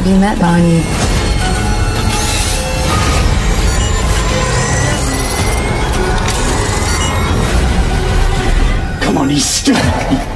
Have you met Bonnie? Come on, he's stupid.